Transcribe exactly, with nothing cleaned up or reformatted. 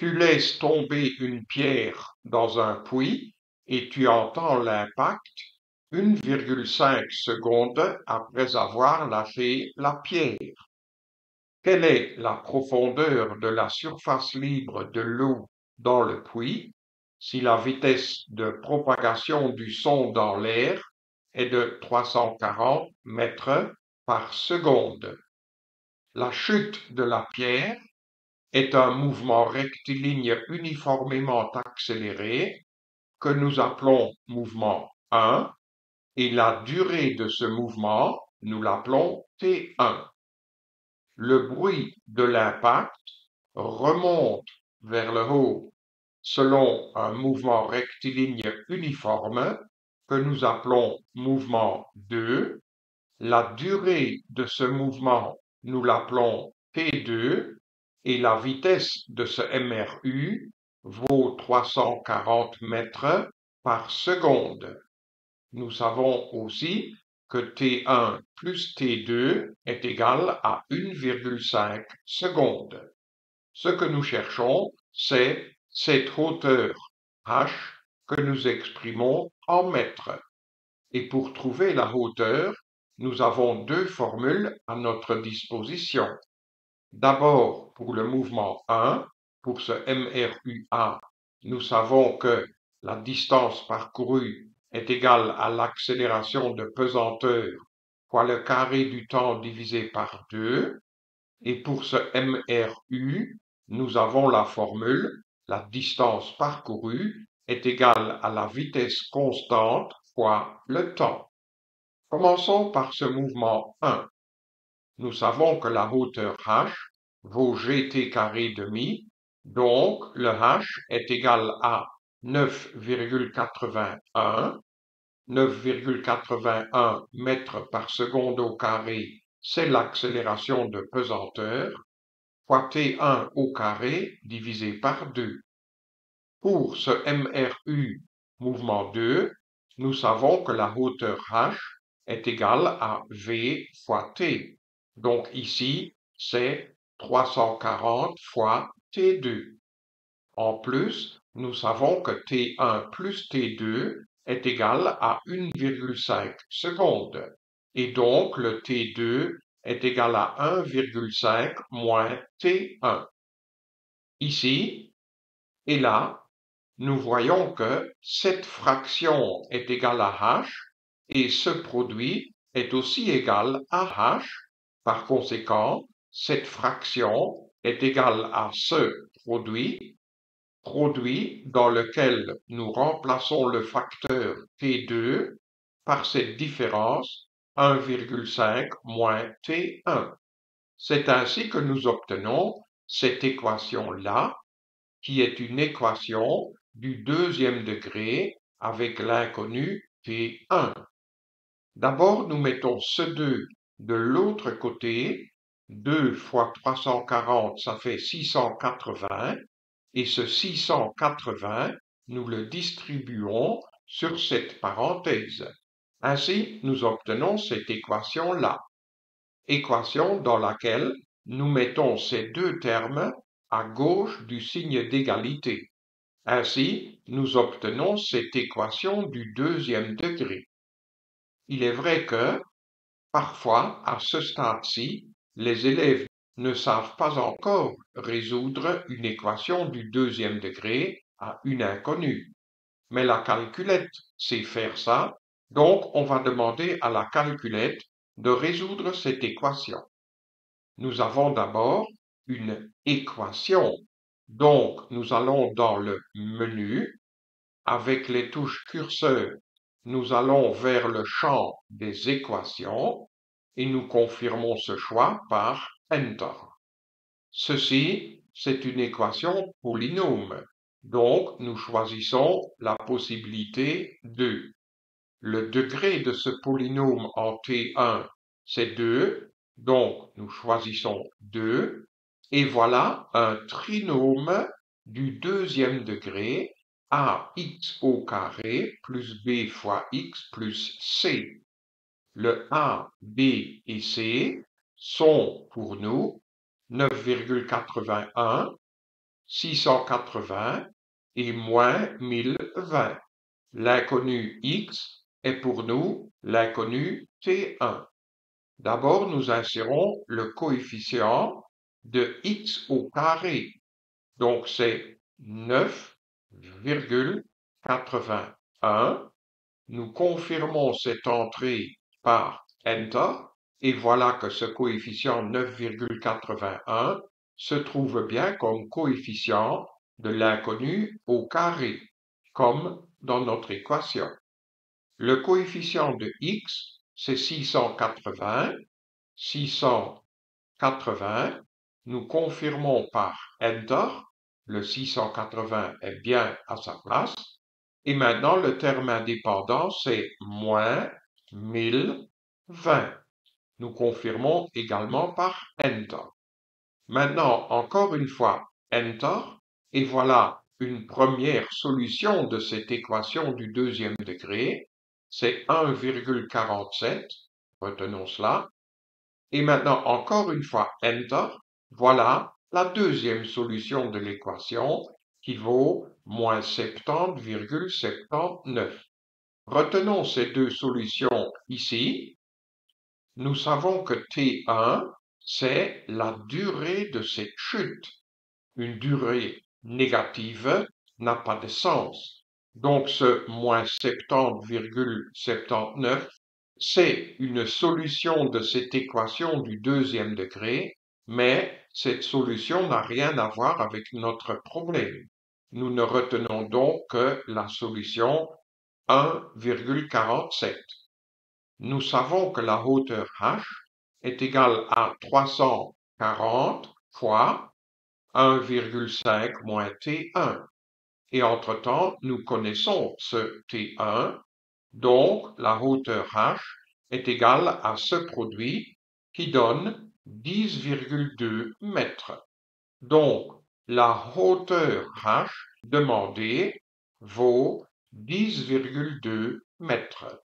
Tu laisses tomber une pierre dans un puits et tu entends l'impact une virgule cinq secondes après avoir lâché la pierre. Quelle est la profondeur de la surface libre de l'eau dans le puits si la vitesse de propagation du son dans l'air est de trois cent quarante mètres par seconde? La chute de la pierre est un mouvement rectiligne uniformément accéléré que nous appelons mouvement un et la durée de ce mouvement, nous l'appelons T un. Le bruit de l'impact remonte vers le haut selon un mouvement rectiligne uniforme que nous appelons mouvement deux. La durée de ce mouvement, nous l'appelons T deux et la vitesse de ce M R U vaut trois cent quarante mètres par seconde. Nous savons aussi que T un plus T deux est égal à une virgule cinq secondes. Ce que nous cherchons, c'est cette hauteur h que nous exprimons en mètres. Et pour trouver la hauteur, nous avons deux formules à notre disposition. D'abord, pour le mouvement un, pour ce M R U A, nous savons que la distance parcourue est égale à l'accélération de pesanteur fois le carré du temps divisé par deux. Et pour ce M R U, nous avons la formule la distance parcourue est égale à la vitesse constante fois le temps. Commençons par ce mouvement un. Nous savons que la hauteur h vaut gt carré demi, donc le h est égal à neuf virgule quatre-vingt-un. neuf virgule quatre-vingt-un mètres par seconde au carré, c'est l'accélération de pesanteur, fois T un au carré divisé par deux. Pour ce M R U mouvement deux, nous savons que la hauteur h est égale à V fois T. Donc ici, c'est trois cent quarante fois T deux. En plus, nous savons que T un plus T deux est égal à une virgule cinq secondes. Et donc, le T deux est égal à un virgule cinq moins T un. Ici et là, nous voyons que cette fraction est égale à h et ce produit est aussi égal à h. Par conséquent, cette fraction est égale à ce produit, produit dans lequel nous remplaçons le facteur T deux par cette différence un virgule cinq moins T un. C'est ainsi que nous obtenons cette équation-là, qui est une équation du deuxième degré avec l'inconnu T un. D'abord, nous mettons ce deux de l'autre côté. deux fois trois cent quarante, ça fait six cent quatre-vingts. Et ce six cent quatre-vingts, nous le distribuons sur cette parenthèse. Ainsi, nous obtenons cette équation-là. Équation dans laquelle nous mettons ces deux termes à gauche du signe d'égalité. Ainsi, nous obtenons cette équation du deuxième degré. Il est vrai que, parfois, à ce stade-ci, les élèves ne savent pas encore résoudre une équation du deuxième degré à une inconnue. Mais la calculette sait faire ça, donc on va demander à la calculette de résoudre cette équation. Nous avons d'abord une équation. Donc, nous allons dans le menu. Avec les touches curseur, nous allons vers le champ des équations et nous confirmons ce choix par Enter. Ceci, c'est une équation polynôme. Donc, nous choisissons la possibilité deux. Le degré de ce polynôme en T un, c'est deux. Donc, nous choisissons deux. Et voilà un trinôme du deuxième degré, ax au carré plus b fois x plus c. Le a, b et c sont pour nous neuf virgule quatre-vingt-un, six cent quatre-vingts et moins mille vingt. L'inconnu x est pour nous l'inconnu T un. D'abord, nous insérons le coefficient de x au carré. Donc, c'est neuf virgule quatre-vingt-un. Nous confirmons cette entrée par Enter et voilà que ce coefficient neuf virgule quatre-vingt-un se trouve bien comme coefficient de l'inconnu au carré, comme dans notre équation. Le coefficient de x, c'est six cent quatre-vingts. six cent quatre-vingts, nous confirmons par Enter, le six cent quatre-vingts est bien à sa place, et maintenant le terme indépendant c'est moins mille vingt. Nous confirmons également par Enter. Maintenant, encore une fois, Enter, et voilà une première solution de cette équation du deuxième degré, c'est un virgule quarante-sept, retenons cela. Et maintenant, encore une fois, Enter, voilà la deuxième solution de l'équation qui vaut moins soixante-dix virgule soixante-dix-neuf. Retenons ces deux solutions ici. Nous savons que T un, c'est la durée de cette chute. Une durée négative n'a pas de sens. Donc ce moins soixante-dix virgule soixante-dix-neuf, c'est une solution de cette équation du deuxième degré, mais cette solution n'a rien à voir avec notre problème. Nous ne retenons donc que la solution un virgule quarante-sept. Nous savons que la hauteur h est égale à trois cent quarante fois un virgule cinq moins T un. Et entre-temps, nous connaissons ce T un, donc la hauteur h est égale à ce produit qui donne dix virgule deux mètres. Donc, la hauteur h demandée vaut dix virgule deux mètres.